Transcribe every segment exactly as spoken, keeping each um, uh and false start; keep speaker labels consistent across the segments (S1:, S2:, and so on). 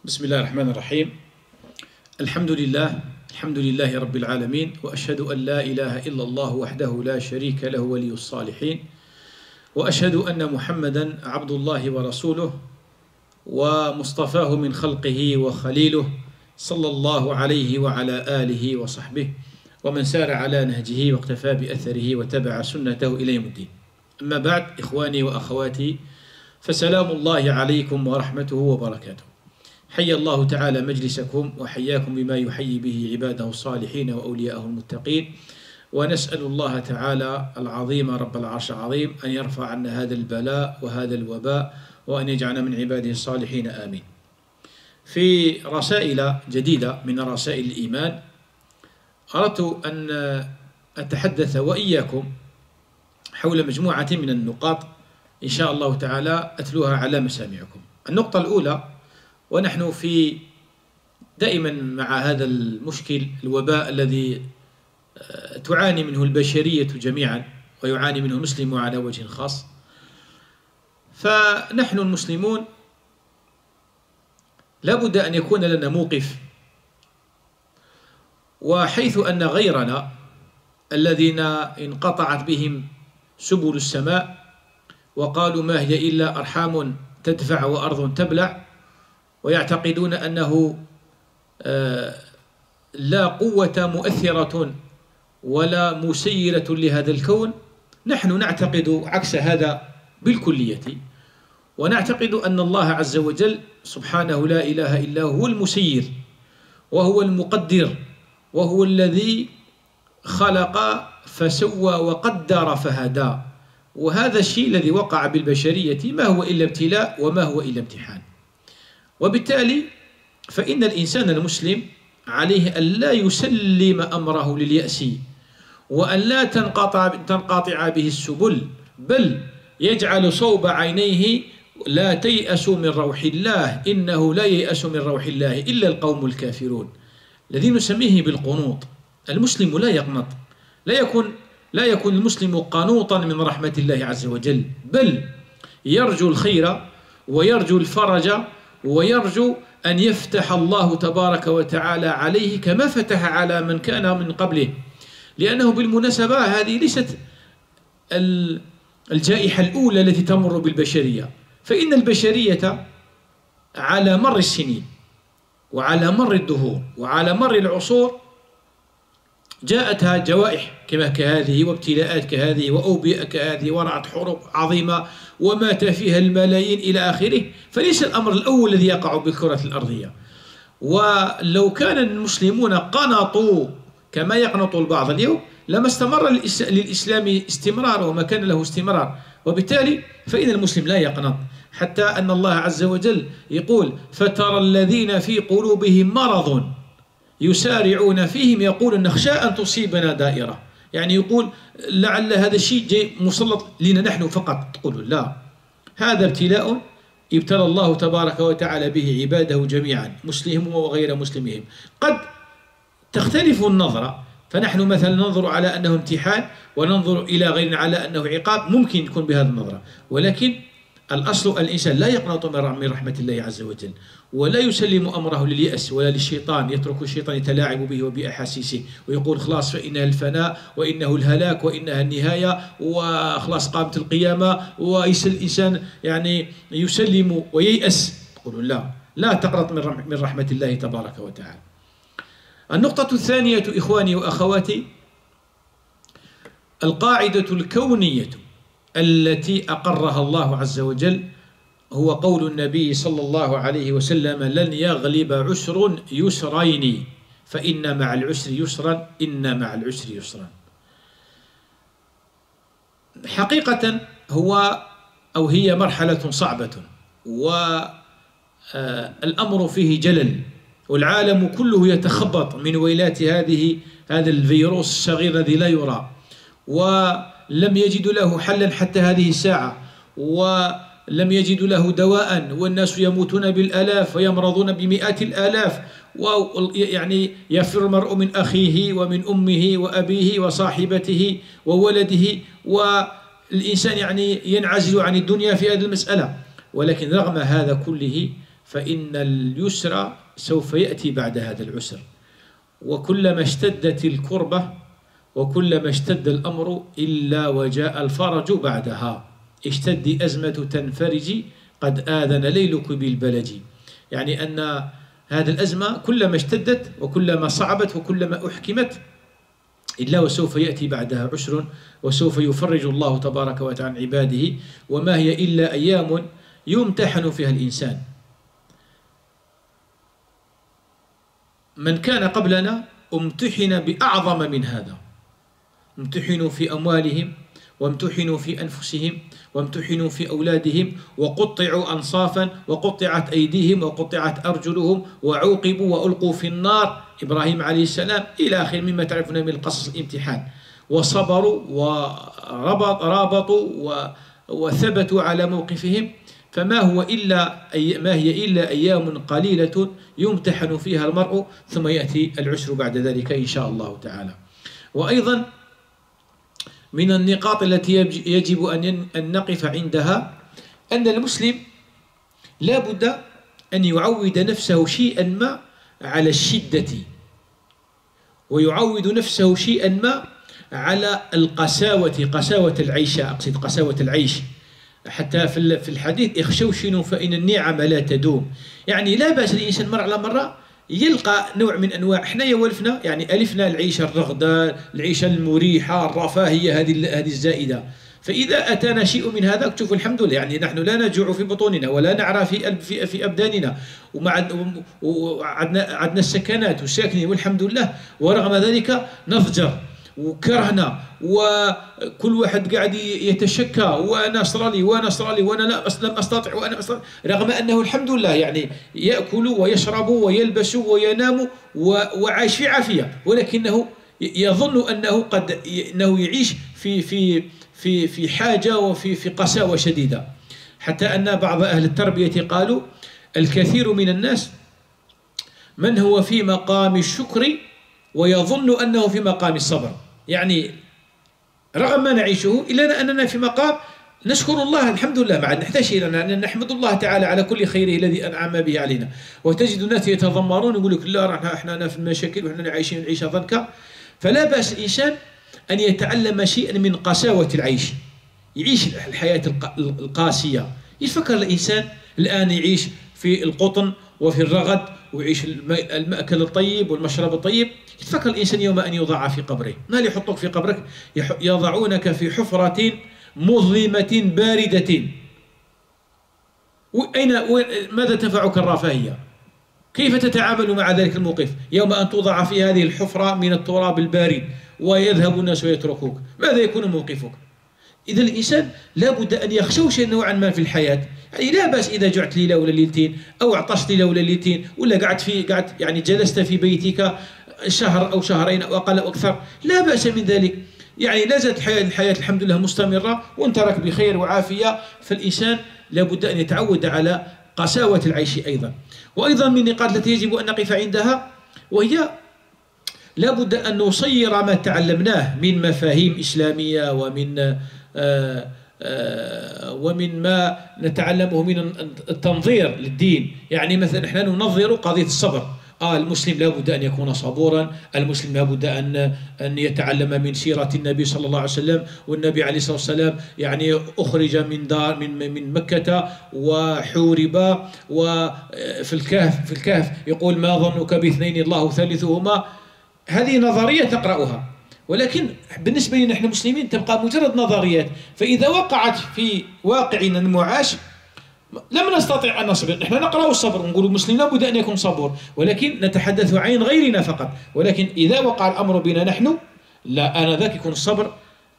S1: بسم الله الرحمن الرحيم. الحمد لله الحمد لله رب العالمين، وأشهد أن لا إله إلا الله وحده لا شريك له ولي الصالحين، وأشهد أن محمدا عبد الله ورسوله ومصطفاه من خلقه وخليله، صلى الله عليه وعلى آله وصحبه ومن سار على نهجه واقتفى بأثره وتبع سنته إلى يوم الدين. أما بعد، إخواني وأخواتي، فسلام الله عليكم ورحمته وبركاته. حيا الله تعالى مجلسكم وحياكم بما يحيي به عباده الصالحين وأولياءه المتقين، ونسأل الله تعالى العظيم رب العرش العظيم أن يرفع عنا هذا البلاء وهذا الوباء، وأن يجعلنا من عباده الصالحين، آمين. في رسائل جديدة من رسائل الإيمان أردت أن أتحدث وإياكم حول مجموعة من النقاط إن شاء الله تعالى أتلوها على مسامعكم. النقطة الأولى، ونحن في دائما مع هذا المشكل الوباء الذي تعاني منه البشرية جميعا ويعاني منه المسلم على وجه خاص، فنحن المسلمون لابد أن يكون لنا موقف، وحيث أن غيرنا الذين انقطعت بهم سبل السماء وقالوا ما هي إلا أرحام تدفع وأرض تبلع، ويعتقدون أنه لا قوة مؤثرة ولا مسيرة لهذا الكون، نحن نعتقد عكس هذا بالكلية، ونعتقد أن الله عز وجل سبحانه لا إله إلا هو المسير وهو المقدر، وهو الذي خلق فسوى وقدر فهدى. وهذا الشيء الذي وقع بالبشرية ما هو إلا ابتلاء وما هو إلا امتحان. وبالتالي فإن الإنسان المسلم عليه أن لا يسلم أمره لليأس، وأن لا تنقطع, تنقطع به السبل، بل يجعل صوب عينيه لا تيأس من روح الله، إنه لا ييأس من روح الله إلا القوم الكافرون، الذي نسميه بالقنوط. المسلم لا يقنط، لا يكون لا يكون المسلم قنوطا من رحمة الله عز وجل، بل يرجو الخير ويرجو الفرج ويرجو أن يفتح الله تبارك وتعالى عليه كما فتح على من كان من قبله. لأنه بالمناسبة هذه ليست الجائحة الأولى التي تمر بالبشرية، فإن البشرية على مر السنين وعلى مر الدهور وعلى مر العصور جاءتها جوائح كما كهذه وابتلاءات كهذه وأوبئة كهذه ورعت حروب عظيمة ومات فيها الملايين إلى آخره. فليس الأمر الأول الذي يقع بالكرة الأرضية. ولو كان المسلمون قنطوا كما يقنط البعض اليوم لما استمر للإسلام استمرار وما كان له استمرار. وبالتالي فإن المسلم لا يقنط، حتى أن الله عز وجل يقول: فترى الذين في قلوبهم مرض يسارعون فيهم يقول نخشى أن تصيبنا دائرة. يعني يقول لعل هذا الشيء جاي مسلط لنا نحن فقط. تقول لا، هذا ابتلاء ابتلى الله تبارك وتعالى به عباده جميعا، مسلمهم وغير مسلمهم. قد تختلف النظرة، فنحن مثلا ننظر على أنه امتحان وننظر إلى غيرنا على أنه عقاب، ممكن يكون بهذه النظرة، ولكن الأصل الإنسان لا يقنط من رحمة الله عز وجل، ولا يسلم أمره لليأس ولا للشيطان، يترك الشيطان يتلاعب به وبأحاسيسه ويقول خلاص فإنها الفناء وإنه الهلاك وإنها النهاية وخلاص قامت القيامة، والإنسان يعني يسلم وييأس. تقول لا، لا تقنط من رحمة الله تبارك وتعالى. النقطة الثانية إخواني وأخواتي، القاعدة الكونية التي أقرها الله عز وجل هو قول النبي صلى الله عليه وسلم: لن يغلب عسر يسرين فإن مع العسر يسرا إن مع العسر يسرا. حقيقة هو أو هي مرحلة صعبة، والأمر فيه جلل، والعالم كله يتخبط من ويلات هذه هذا الفيروس الصغير الذي لا يرى، ولم يجدوا له حلا حتى هذه الساعة، ولم يجدوا له دواء، والناس يموتون بالآلاف ويمرضون بمئات الآلاف، ويعني يفر المرء من أخيه ومن أمه وأبيه وصاحبته وولده، والإنسان يعني ينعزل عن الدنيا في هذه المسألة. ولكن رغم هذا كله فإن اليسر سوف يأتي بعد هذا العسر، وكلما اشتدت الكربة وكلما اشتد الأمر إلا وجاء الفرج بعدها. اشتدي أزمة تنفرجي قد آذن ليلك بالبلج. يعني أن هذه الأزمة كلما اشتدت وكلما صعبت وكلما أحكمت إلا وسوف يأتي بعدها عسر، وسوف يفرج الله تبارك وتعالى عن عباده، وما هي إلا أيام يمتحن فيها الإنسان. من كان قبلنا امتحن بأعظم من هذا، امتحنوا في أموالهم، وامتحنوا في أنفسهم، وامتحنوا في أولادهم، وقطعوا أنصافا، وقطعت أيديهم، وقطعت أرجلهم، وعوقبوا وألقوا في النار، إبراهيم عليه السلام إلى آخر مما تعرفون من القصص الامتحان. وصبروا ورابطوا وثبتوا على موقفهم، فما هو إلا أي ما هي إلا أيام قليلة يمتحن فيها المرء، ثم يأتي العسر بعد ذلك إن شاء الله تعالى. وأيضا من النقاط التي يجب أن نقف عندها أن المسلم لا بد أن يعود نفسه شيئا ما على الشدة، ويعود نفسه شيئا ما على القساوة، قساوة العيش، أقصد قساوة العيش. حتى في الحديث اخشوشنوا فإن النعم لا تدوم. يعني لا بأس الإنسان مرة على مرة يلقى نوع من أنواع، احنا يولفنا يعني ألفنا العيشة الرغدة، العيشة المريحة، الرفاهية هذه هذه الزائدة. فإذا أتانا شيء من هذا تشوف الحمد لله، يعني نحن لا نجوع في بطوننا ولا نعرى في في في أبداننا، وعندنا عندنا السكنات والساكنين والحمد لله، ورغم ذلك نضجر وكرهنا، وكل واحد قاعد يتشكى، وانا اصرالي وانا اصرالي وانا لا لم استطع وانا أستطيع، رغم انه الحمد لله يعني ياكل ويشرب ويلبس وينام وعايش في عافيه، ولكنه يظن انه قد انه يعيش في في في في حاجه وفي في قساوه شديده. حتى ان بعض اهل التربيه قالوا الكثير من الناس من هو في مقام الشكر ويظن انه في مقام الصبر. يعني رغم ما نعيشه إلا أننا في مقام نشكر الله الحمد لله، ما عاد نحتاج إلى أن نحمد الله تعالى على كل خيره الذي أنعم به علينا. وتجد الناس يتذمرون يقول لك لا احنا احنا في المشاكل وإحنا عايشين عيشة ضنكة. فلا بأس الإنسان أن يتعلم شيئا من قساوة العيش، يعيش الحياة القاسية. يفكر الإنسان الآن يعيش في القطن وفي الرغد ويعيش المأكل الطيب والمشرب الطيب، يتفكر الإنسان يوم أن يوضع في قبره. ما اللي يحطوك في قبرك؟ يضعونك في حفرة مظلمة باردة. أين ماذا تنفعك الرفاهية؟ كيف تتعامل مع ذلك الموقف يوم أن توضع في هذه الحفرة من التراب البارد ويذهب الناس ويتركوك؟ ماذا يكون موقفك؟ إذا الإنسان لا بد أن يخشوش نوعا ما في الحياة. يعني لا بأس إذا جعت ليلة ولا ليلتين، أو عطشت ليلة ولا ليلتين، ولا قعدت في قعدت يعني جلست في بيتك شهر أو شهرين أو أقل أو أكثر، لا بأس من ذلك. يعني لا زالت الحياة, الحياة الحمد لله مستمرة وأنت راك بخير وعافية. فالإنسان لا بد أن يتعود على قساوة العيش أيضا. وأيضا من النقاط التي يجب أن نقف عندها، وهي لا بد أن نصير ما تعلمناه من مفاهيم إسلامية ومن آآ آآ ومن ما نتعلمه من التنظير للدين. يعني مثلا نحن ننظر قضية الصبر. آه المسلم لا بد أن يكون صبورا، المسلم لا بد أن أن يتعلم من سيرة النبي صلى الله عليه وسلم. والنبي عليه الصلاة والسلام يعني أخرج من دار من من مكة وحورب، وفي الكهف في الكهف يقول ما ظنك باثنين الله ثالثهما. هذه نظرية تقرأها، ولكن بالنسبة لنا نحن المسلمين تبقى مجرد نظريات. فإذا وقعت في واقعنا المعاش لم نستطيع أن نصبر. نحن نقرأ الصبر ونقول المسلم لابد أن يكون صبور، ولكن نتحدث عن غيرنا فقط. ولكن إذا وقع الأمر بنا نحن، لا آنذاك يكون الصبر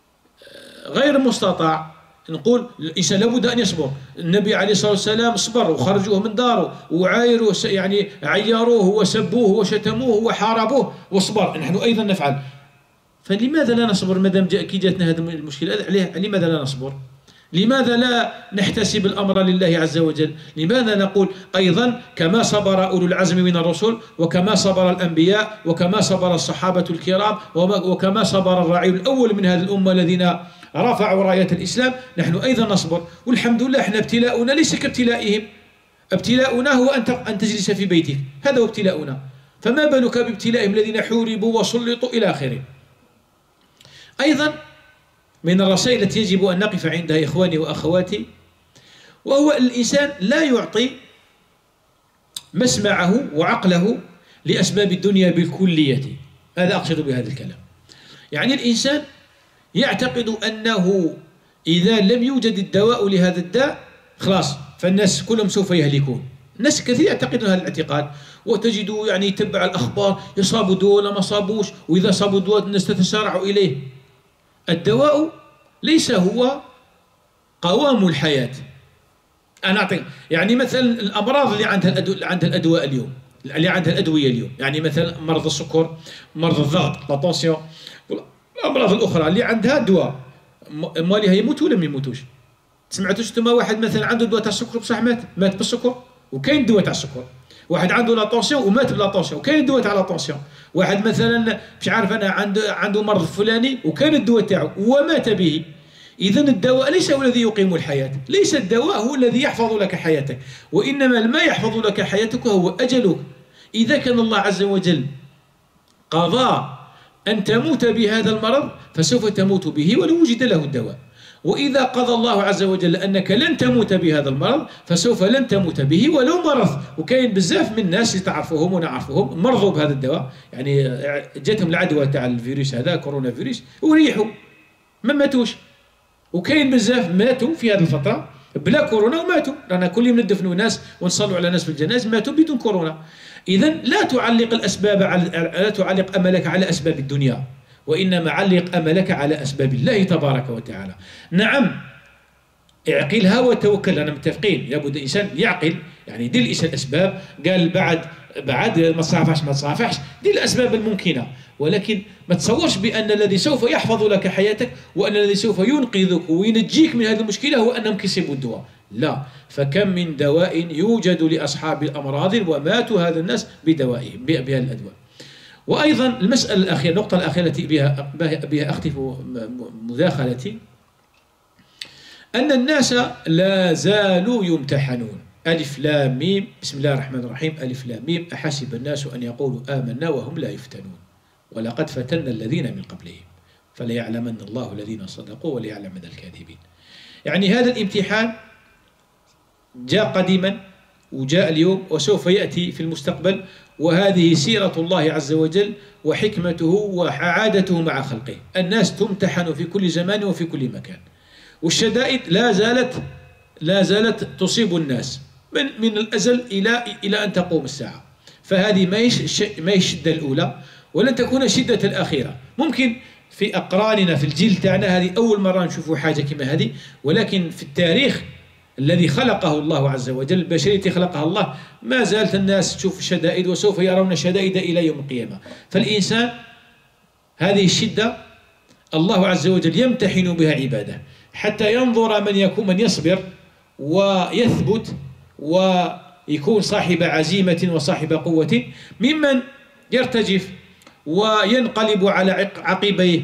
S1: غير مستطاع. نقول الإنسان لابد أن يصبر. النبي عليه الصلاة والسلام صبر وخرجوه من داره وعايروه، يعني عيروه وسبوه وشتموه وحاربوه وصبر. نحن أيضا نفعل. فلماذا لا نصبر ما دام كي جاتنا هذه المشكلة؟ لماذا لا نصبر؟ لماذا لا نحتسب الأمر لله عز وجل؟ لماذا نقول أيضا كما صبر أولو العزم من الرسل، وكما صبر الأنبياء، وكما صبر الصحابة الكرام، وكما صبر الراعي الأول من هذه الأمة الذين رفعوا راية الإسلام، نحن أيضا نصبر. والحمد لله احنا ابتلاؤنا ليس كابتلائهم. ابتلاؤنا هو أن تجلس في بيتك، هذا هو ابتلاؤنا، فما بالك بابتلائهم الذين حوربوا وسلطوا إلى آخره. أيضا من الرسائل التي يجب أن نقف عندها إخواني وأخواتي، وهو الإنسان لا يعطي مسمعه وعقله لأسباب الدنيا بالكلية. هذا أقصد بهذا الكلام. يعني الإنسان يعتقد أنه إذا لم يوجد الدواء لهذا الداء خلاص فالناس كلهم سوف يهلكون. الناس كثير يعتقدون هذا الاعتقاد، وتجدوا يعني يتبع الأخبار يصابوا دواء ولا ما صابوش، وإذا صابوا دواء الناس تتسارع إليه. الدواء ليس هو قوام الحياة. أنا أعطيك يعني مثلا الأمراض اللي عندها الأدو... عندها الأدواء اليوم، اللي عندها الأدوية اليوم، يعني مثلا مرض السكر، مرض الضغط، لا الأمراض الأخرى اللي عندها دواء، مواليها يموتوا ولا ما يموتوش؟ سمعتوش انتم واحد مثلا عنده دواء تاع السكر بصح مات مات بالسكر، وكاين دواء تاع السكر. واحد عنده لا طونسيون ومات بلا طونسيون، وكاين الدواء تاع لا طونسيون. واحد مثلا مش عارف انا عنده عنده مرض فلاني وكان الدواء تاعو ومات به. اذا الدواء ليس هو الذي يقيم الحياة، ليس الدواء هو الذي يحفظ لك حياتك، وانما ما يحفظ لك حياتك هو اجلك. اذا كان الله عز وجل قضى أن تموت بهذا المرض فسوف تموت به ولو وجد له الدواء، وإذا قضى الله عز وجل أنك لن تموت بهذا المرض فسوف لن تموت به ولو مرض. وكاين بزاف من الناس اللي تعرفوهم ونعرفوهم مرضوا بهذا الدواء، يعني جاتهم العدوى تاع الفيروس هذا كورونا فيروس وريحوا ما ماتوش، وكاين بزاف ماتوا في هذه الفترة بلا كورونا وماتوا. رانا كل يوم ندفنوا ناس ونصلوا على ناس في الجنائز ماتوا بدون كورونا. إذا لا تعلق الأسباب على لا تعلق أملك على أسباب الدنيا، وإنما علق أملك على أسباب الله تبارك وتعالى. نعم اعقلها وتوكل، أنا متفقين، لابد الإنسان يعقل، يعني يدير الإنسان الأسباب. قال بعد بعد ما تصافحش ما تصافحش، دير الأسباب الممكنة، ولكن ما تصورش بأن الذي سوف يحفظ لك حياتك وأن الذي سوف ينقذك وينجيك من هذه المشكلة هو أنهم كسبوا الدواء. لا، فكم من دواء يوجد لأصحاب الأمراض وماتوا هذا الناس بدوائهم بهذه الأدواء. وأيضا المسألة الأخيرة، النقطة الأخيرة التي بها بها أختف مداخلتي، أن الناس لا زالوا يمتحنون. ألف لام ميم، بسم الله الرحمن الرحيم، ألف لام ميم، أحسب الناس أن يقولوا آمنا وهم لا يفتنون ولقد فتنا الذين من قبلهم فليعلمن الله الذين صدقوا وليعلمن الكاذبين. يعني هذا الامتحان جاء قديما وجاء اليوم وسوف يأتي في المستقبل، وهذه سيرة الله عز وجل وحكمته وعادته مع خلقه. الناس تمتحن في كل زمان وفي كل مكان، والشدائد لا زالت لا زالت تصيب الناس من من الأزل إلى إلى أن تقوم الساعة. فهذه ما هيش ما هي الشدة الأولى ولن تكون الشدة الأخيرة. ممكن في أقراننا في الجيل تاعنا هذه أول مرة نشوفوا حاجة كما هذه، ولكن في التاريخ الذي خلقه الله عز وجل، البشرية خلقها الله، ما زالت الناس تشوف شدائد وسوف يرون شدائد إلى يوم القيامة. فالإنسان هذه الشدة الله عز وجل يمتحن بها عباده حتى ينظر من يكون من يصبر ويثبت ويكون صاحب عزيمة وصاحب قوة، ممن يرتجف وينقلب على عقبيه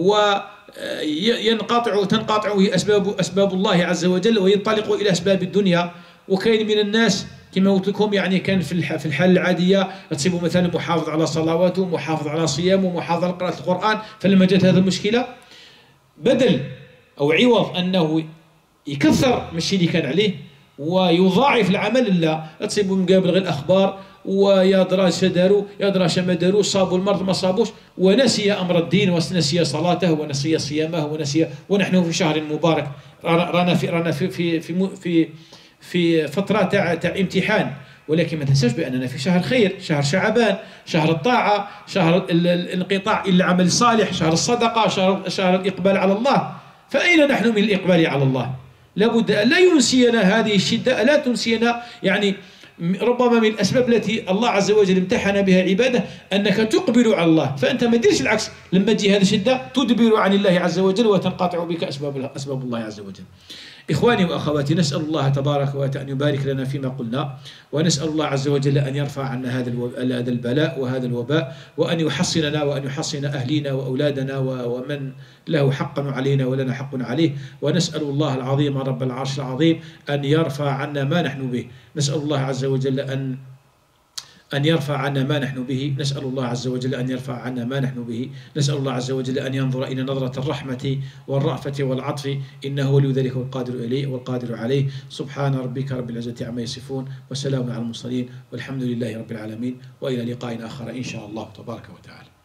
S1: وينقطع تنقطع أسباب أسباب الله عز وجل وينطلق إلى أسباب الدنيا. وكاين من الناس كما قلت لكم يعني كان في في الحالة العادية تصيبه مثلا محافظ على صلواته، محافظ على صيامه، محافظ على قراءة القرآن، فلما جاءت هذه المشكلة بدل أو عوض أنه يكثر من الشيء اللي كان عليه ويضاعف العمل، لا تصيبه مقابل غير الأخبار ويا درا شداروا يا درا شما داروا، صابوا المرض ما صابوش، ونسي أمر الدين ونسي صلاته ونسي صيامه ونسي. ونحن في شهر مبارك، رانا في رانا في في في في, في فترة تاع تاع امتحان، ولكن ما تنساش بأننا في شهر خير، شهر شعبان، شهر الطاعة، شهر الانقطاع إلى العمل الصالح، شهر الصدقة، شهر شهر الإقبال على الله. فأين نحن من الإقبال على الله؟ لابد أن لا ينسينا هذه الشدة، لا تنسينا. يعني ربما من الأسباب التي الله عز وجل امتحن بها عباده أنك تقبل على الله، فأنت ما ديرش العكس، لما تجي هذه الشدة تدبر عن الله عز وجل وتنقطع بك أسباب أسباب الله عز وجل. إخواني وأخواتي، نسأل الله تبارك وتعالى أن يبارك لنا فيما قلنا، ونسأل الله عز وجل أن يرفع عنا هذا هذا البلاء وهذا الوباء، وأن يحصننا وأن يحصن أهلينا وأولادنا ومن له حق علينا ولنا حق عليه. ونسأل الله العظيم رب العرش العظيم أن يرفع عنا ما نحن به. نسأل الله عز وجل أن أن يرفع عنا ما نحن به. نسأل الله عز وجل أن يرفع عنا ما نحن به. نسأل الله عز وجل أن ينظر إلى نظرة الرحمة والرأفة والعطف، إنه ولي ذلك والقادر إليه والقادر عليه. سبحان ربك رب العزة عما يصفون، وسلام على المرسلين، والحمد لله رب العالمين، وإلى لقاء آخر إن شاء الله تبارك وتعالى.